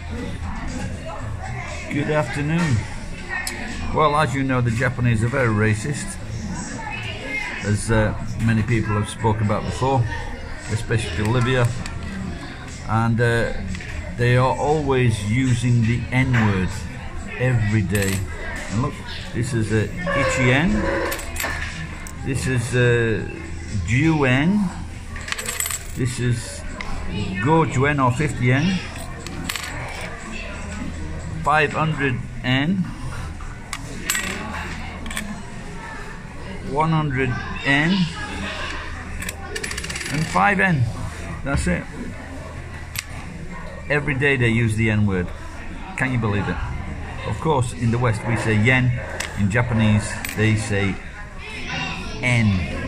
Good afternoon. Well, as you know, the Japanese are very racist, as many people have spoken about before, especially Olivia, and they are always using the N-word every day. And look, this is Ichien, this is Juen, this is Go-Juen or 50 yen, 500 yen, 100 yen, and 5 yen. That's it. Every day they use the N-word. Can you believe it? Of course, in the West we say yen. In Japanese they say N.